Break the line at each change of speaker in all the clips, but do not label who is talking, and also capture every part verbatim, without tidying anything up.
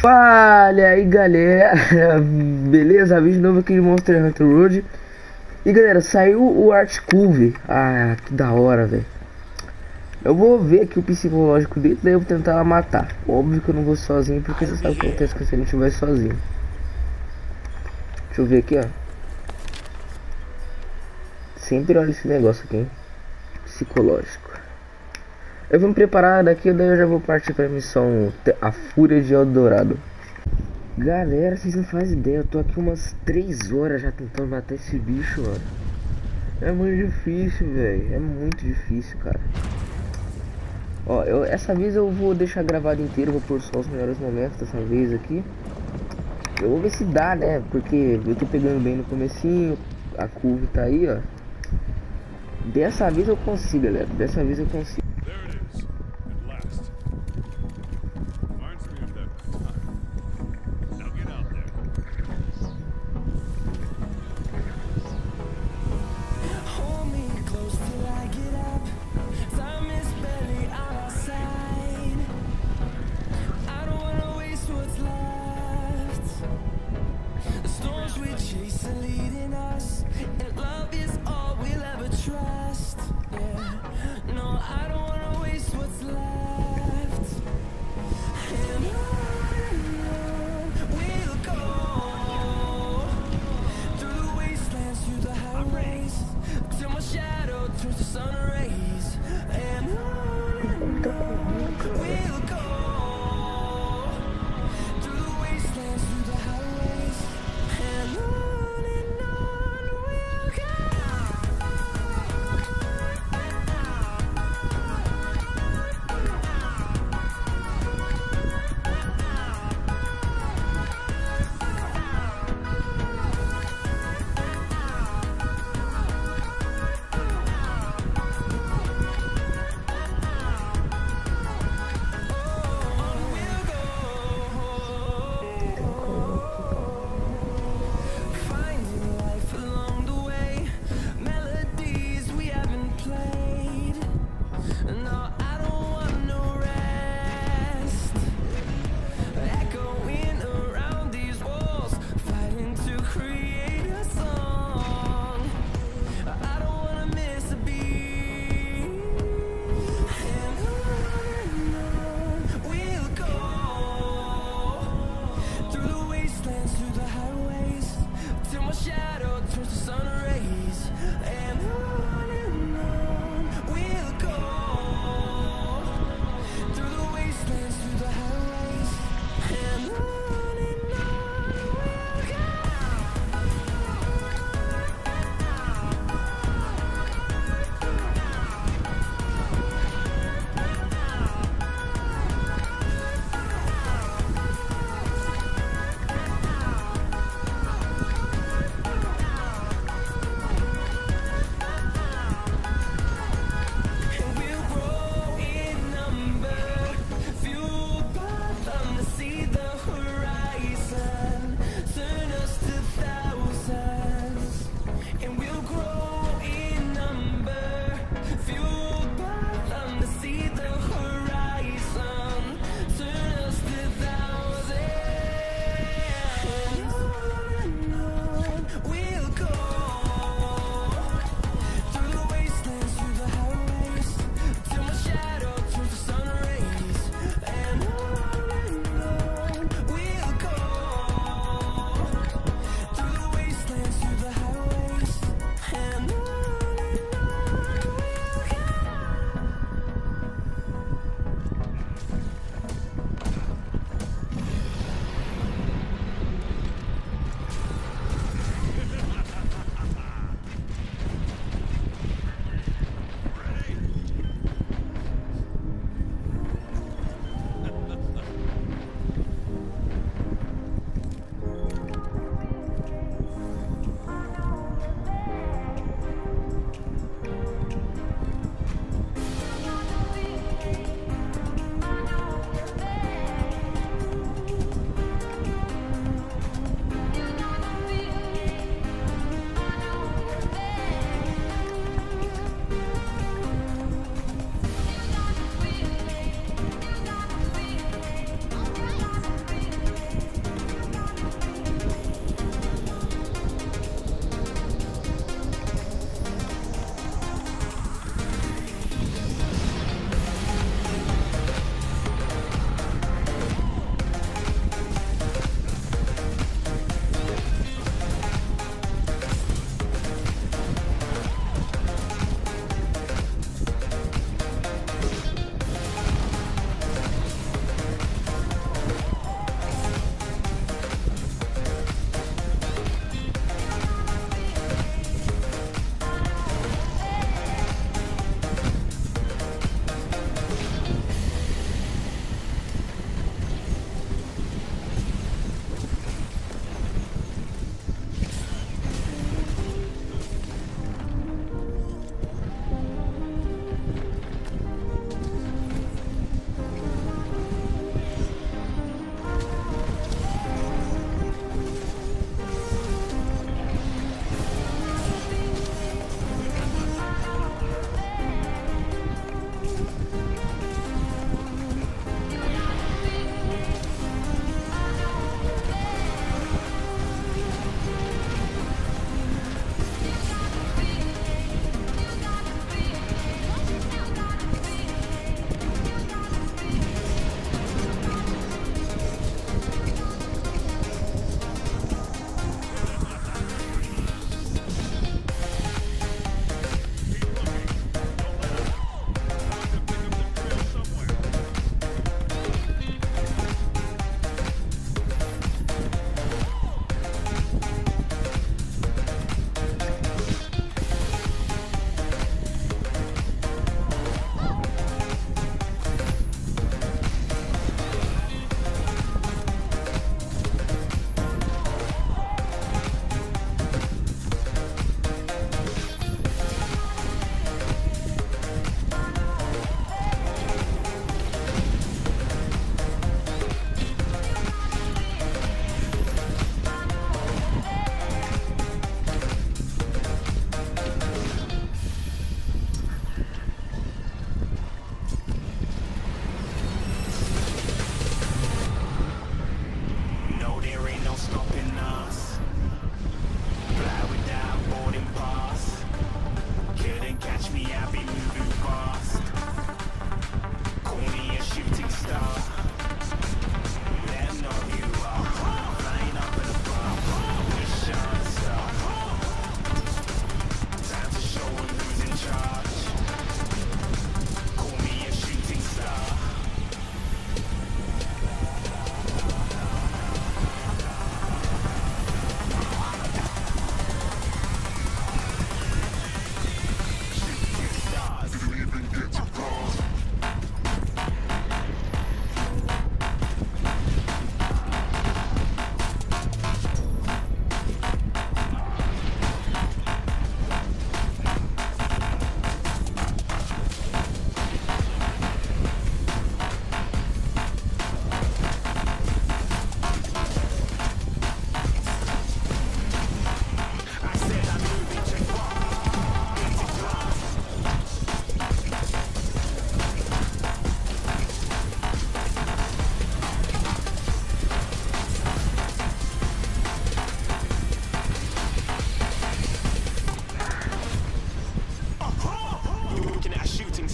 Fala aí galera, beleza? Vídeo novo aqui de Monster Hunter World. E galera, saiu o Articuno. Ah, que da hora, velho. Eu vou ver aqui o psicológico dele, daí eu vou tentar matar. Óbvio que eu não vou sozinho, porque você sabe o que acontece se a gente vai sozinho. Deixa eu ver aqui, ó. Sempre olha esse negócio aqui, hein? Psicológico. Eu vou me preparar daqui, daí eu já vou partir pra missão A Fúria de Eldorado. Galera, vocês não fazem ideia, eu tô aqui umas três horas já tentando matar esse bicho, mano. É muito difícil, velho. É muito difícil, cara. Ó, eu, essa vez eu vou deixar gravado inteiro, vou pôr só os melhores momentos dessa vez aqui. Eu vou ver se dá, né? Porque eu tô pegando bem no comecinho, a curva tá aí, ó. Dessa vez eu consigo, galera. Dessa vez eu consigo.
Leading us, and love is all we'll ever trust. Yeah, no, I don't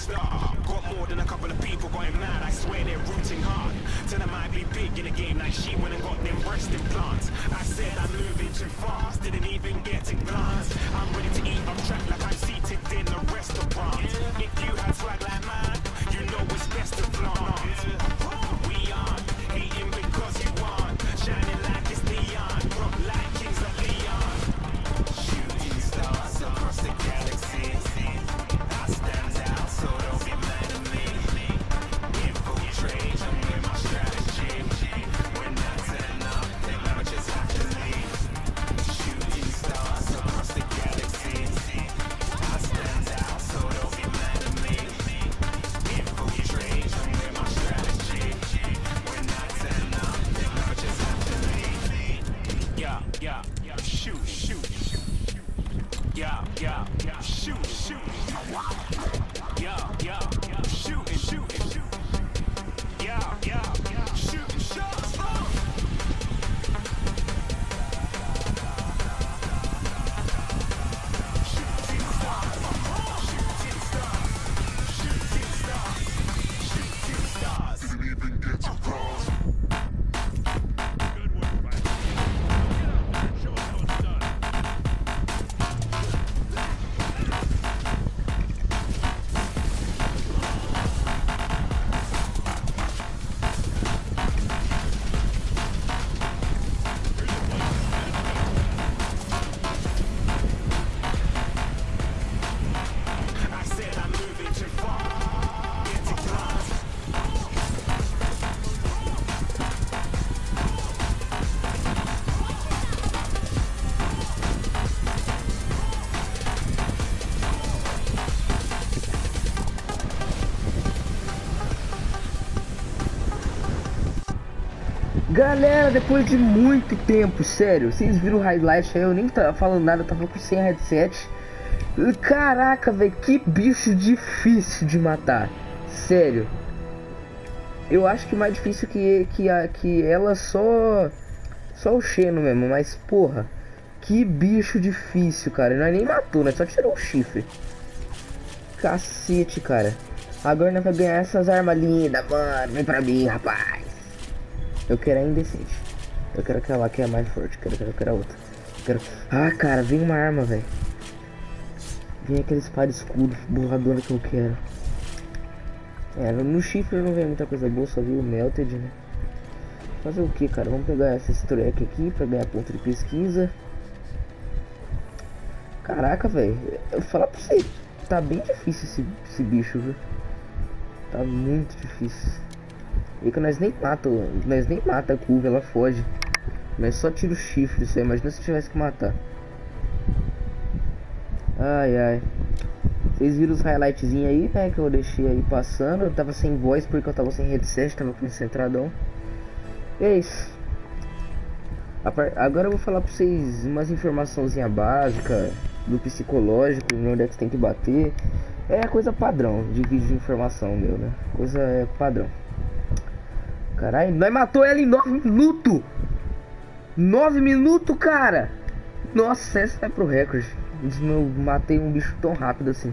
star. Got more than a couple of people going mad, I swear they're rooting hard. Tell them I'd be big in the game like she went and got them breast implants. I said I'm moving too fast, didn't even get to glance. I'm ready to eat off track like I'm seated in a restaurant. If you had swag like mine, you know it's best to flaunt. We aren't hating because you aren't shining like it's neon, rock like kings of Leon. Shooting stars across the galaxy. I stand out, so don't be mad at me. Infiltrate with my strategy. When I turn up, they might just have to leave. Shooting stars across the galaxy. I stand out, so don't be mad at me. Infiltrate with my strategy. When I turn up, they might just have to leave. Yeah, yeah, yeah, shoot, shoot, shoot. Yeah, yeah, yeah, shoot, shoot. Yeah, yeah, yeah, shoot and shoot and shoot. Yeah, yeah, yeah, shoot and shoot. Shooting stars, shooting stars, shooting stars, shooting stars. Didn't even get to cross. Good work, man. Show us how it's done. I said I'm moving too far. Get to class.
Galera, depois de muito tempo, sério, vocês viram o highlight aí, eu nem tava falando nada, eu tava com sem headset. Caraca, velho, que bicho difícil de matar, sério. Eu acho que mais difícil que, que, a, que ela só, só o Xeno mesmo, mas porra, que bicho difícil, cara. Nós nem matou, né, só tirou o chifre. Cacete, cara. Agora nós vamos ganhar essas armas lindas, mano, vem pra mim, rapaz. Eu quero a indecente. Eu quero aquela que é mais forte. Eu quero, eu quero a outra. Eu quero... Ah, cara, vem uma arma, velho. Vem aquele espada escudo borradona que eu quero. É, no chifre não vem muita coisa boa, só vi o Melted, né? Fazer o que, cara? Vamos pegar essa track aqui pra ganhar ponto de pesquisa. Caraca, velho. Eu vou falar pra você, tá bem difícil esse, esse bicho, viu? Tá muito difícil. E que nós nem mata, nós nem mata a curva, ela foge. Nós só tira o chifre, isso aí, imagina se tivesse que matar. Ai, ai. Vocês viram os highlightzinhos aí, né, que eu deixei aí passando. Eu tava sem voz porque eu tava sem headset, tava concentradão. E é isso. Agora eu vou falar pra vocês umas informaçãozinha básica do psicológico, onde é que você tem que bater. É coisa padrão de vídeo de informação meu, né? Coisa é padrão. Caralho, nós matou ela em nove minutos. nove minutos, cara. Nossa, essa é pro recorde. Eu matei um bicho tão rápido assim.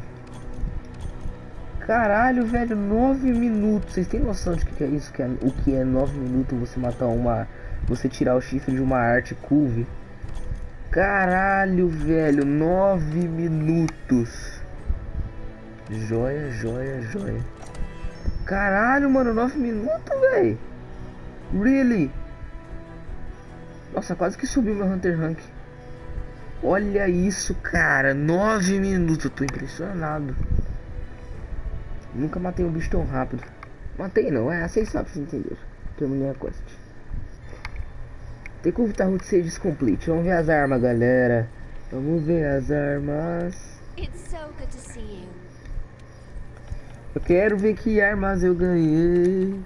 Caralho, velho, nove minutos. Vocês têm noção de que é isso? Que é, o que é nove minutos você matar uma... Você tirar o chifre de uma arte curve? Caralho, velho, nove minutos. Joia, joia, joia. Caralho, mano, nove minutos, velho. Really? Nossa, quase que subiu meu Hunter Rank. Olha isso, cara. nove minutos. Eu tô impressionado. Nunca matei um bicho tão rápido. Matei não, é, vocês sabem, vocês entenderam. Terminei a quest. Tem que evitar Route seis complete. Vamos ver as armas, galera. Vamos ver as armas.
It's so good to see you.
Eu quero ver que armas eu ganhei.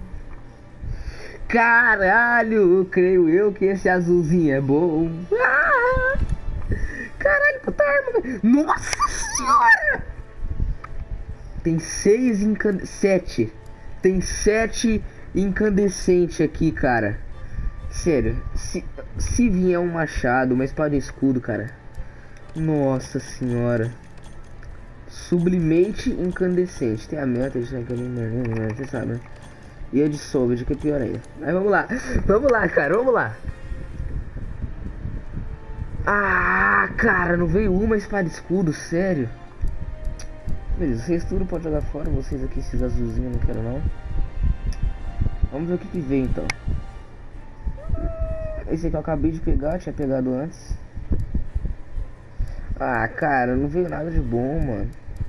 Caralho, eu creio eu que esse azulzinho é bom. Ah! Caralho, puta arma, velho. Nossa senhora! Tem seis incandescentes. Sete. Tem sete incandescentes aqui, cara. Sério, se, se vier um machado, uma espada e escudo, cara. Nossa senhora. Sublimate incandescente. Tem a meta de incandescente, você sabe, né? E a de Solid, que é pior ainda. Mas vamos lá. Vamos lá, cara. Vamos lá. Ah, cara, não veio uma espada escudo, sério. Beleza, vocês tudo pode jogar fora. Vocês aqui, esses azulzinhos, não quero não. Vamos ver o que que veio então. Esse aqui eu acabei de pegar, tinha pegado antes. Ah, cara, não veio nada de bom, mano.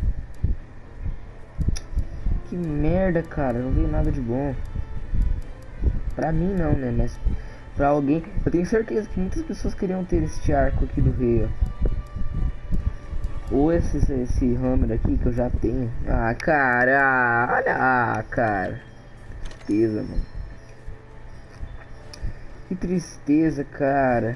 Que merda, cara, não veio nada de bom. Pra mim não, né, mas pra alguém. Eu tenho certeza que muitas pessoas queriam ter este arco aqui do rei, ó. Ou esse, esse hammer aqui que eu já tenho. Ah, cara, olha, ah, cara. Tristeza, mano. Que tristeza, cara.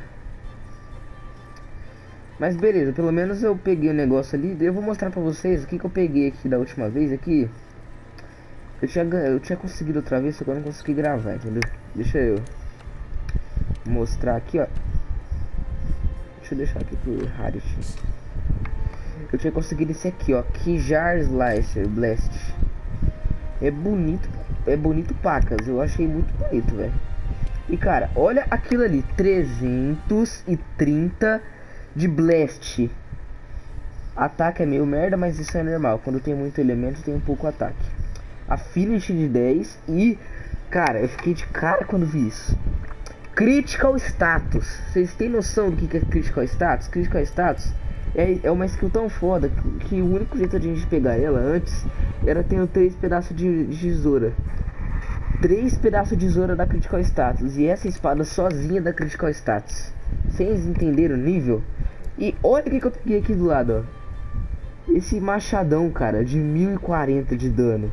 Mas beleza, pelo menos eu peguei o negócio ali. Eu vou mostrar pra vocês o que, que eu peguei aqui da última vez aqui. Eu tinha, eu tinha conseguido outra vez, só que eu não consegui gravar, entendeu? Deixa eu mostrar aqui, ó. Deixa eu deixar aqui pro Rarity. Eu tinha conseguido esse aqui, ó. Kijar Slicer Blast. É bonito, é bonito pacas. Eu achei muito bonito, velho. E cara, olha aquilo ali, trezentos e trinta de Blast. Ataque é meio merda, mas isso é normal. Quando tem muito elemento, tem um pouco ataque. A finish de dez e... Cara, eu fiquei de cara quando vi isso. Critical Status. Vocês têm noção do que é Critical Status? Critical Status é, é uma skill tão foda que, que o único jeito de a gente pegar ela antes era tendo três pedaços de, de tesoura. Três pedaços de tesoura da Critical Status. E essa espada sozinha da Critical Status. Vocês entenderam o nível? E olha o que, que eu peguei aqui do lado, ó. Esse machadão, cara, de mil e quarenta de dano.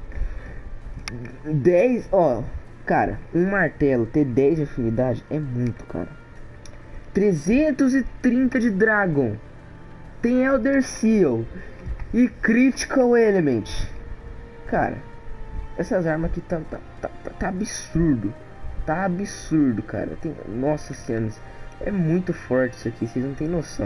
dez, ó. Cara, um martelo ter dez de afinidade é muito, cara. trezentos e trinta de Dragon. Tem Elder Seal. E Critical Element. Cara, essas armas aqui tá, tá, tá, tá absurdo. Tá absurdo, cara. Tem, nossa senhora, é muito forte isso aqui, vocês não tem noção.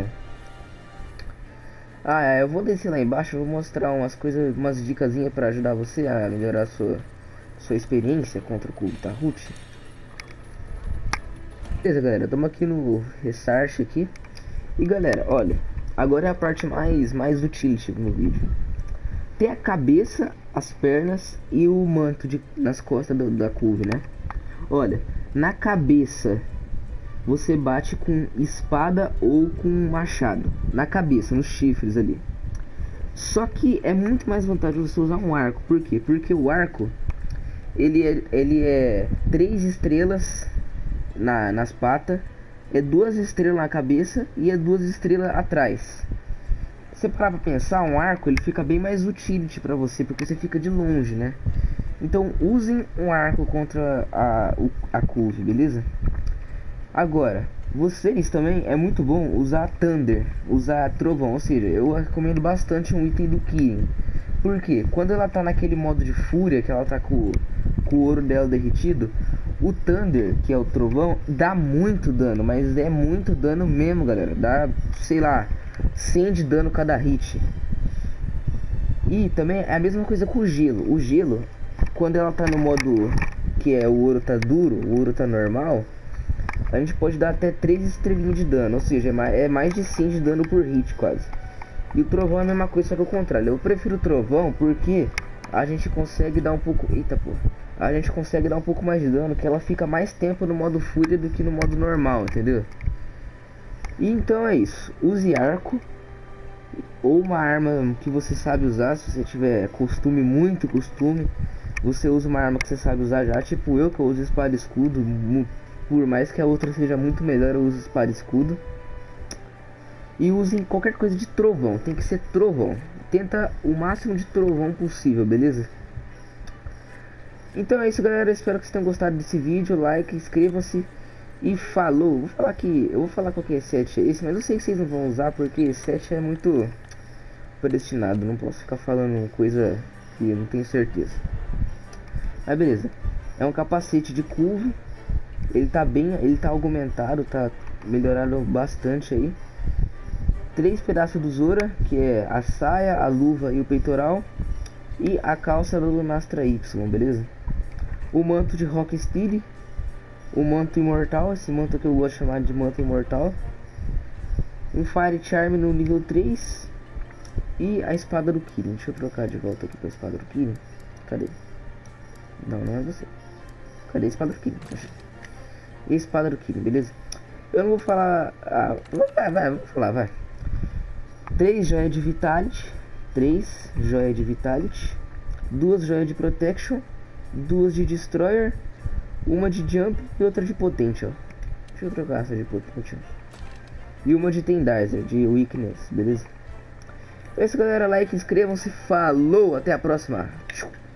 Ah, é, eu vou descer lá embaixo, eu vou mostrar umas coisas, umas dicasinhas pra ajudar você a melhorar a sua, sua experiência contra o cubo Taroot. Beleza, galera, estamos aqui no Restart aqui. E galera, olha, agora é a parte mais, mais utility no vídeo. Tem a cabeça, as pernas e o manto de, nas costas do, da Curve, né? Olha, na cabeça você bate com espada ou com machado. Na cabeça, nos chifres ali. Só que é muito mais vantajoso você usar um arco. Por quê? Porque o arco Ele é, ele é três estrelas na, nas patas. É duas estrelas na cabeça e é duas estrelas atrás. Se você parar pra pensar, um arco ele fica bem mais utility pra você, porque você fica de longe, né? Então usem um arco contra a, a Curve, beleza? Agora, vocês também é muito bom usar Thunder, usar Trovão, ou seja, eu recomendo bastante um item do Kirin. Porque quando ela tá naquele modo de fúria, que ela tá com, com o ouro dela derretido, o Thunder, que é o Trovão, dá muito dano, mas é muito dano mesmo, galera. Dá, sei lá, cem de dano cada hit. E também é a mesma coisa com o gelo. O gelo, quando ela tá no modo que é o ouro tá duro, o ouro tá normal, a gente pode dar até três estrelinhas de dano, ou seja, é mais, é mais de cem de dano por hit quase. E o Trovão é a mesma coisa, só que o contrário. Eu prefiro o Trovão porque a gente consegue dar um pouco... Eita, pô. A gente consegue dar um pouco mais de dano, que ela fica mais tempo no modo fúria do que no modo normal, entendeu? E então é isso. Use arco ou uma arma que você sabe usar. Se você tiver costume, muito costume, você usa uma arma que você sabe usar já. Tipo eu, que eu uso espada e escudo. Por mais que a outra seja muito melhor, eu uso espada e escudo. E usem qualquer coisa de trovão, tem que ser trovão. Tenta o máximo de trovão possível, beleza? Então é isso, galera, espero que vocês tenham gostado desse vídeo. Like, inscrevam-se e falou. Vou falar que eu vou falar qual que é set é esse, mas eu sei que vocês não vão usar porque set é muito predestinado. Não posso ficar falando coisa que eu não tenho certeza. Mas beleza, é um capacete de curva. Ele tá bem, ele tá aumentado, tá melhorado bastante aí. três pedaços do Zora, que é a saia, a luva e o peitoral. E a calça do Lunastra Y, beleza? O manto de Rocksteady. O manto imortal, esse manto que eu gosto de chamar de manto imortal. Um Fire Charm no nível três. E a espada do Kirin. Deixa eu trocar de volta aqui com a espada do Kirin. Cadê? Não, não é você. Cadê a espada do Kirin? E a espada do Kirin, beleza? Eu não vou falar... Ah, vai, vai, vou falar, vai. Três joias de Vitality. Três joias de Vitality. Duas joias de Protection. Duas de Destroyer. Uma de Jump e outra de Potential. Deixa eu trocar essa de Potential. E uma de Tendizer, de Weakness, beleza? É isso, galera. Like, inscrevam-se. Falou, até a próxima.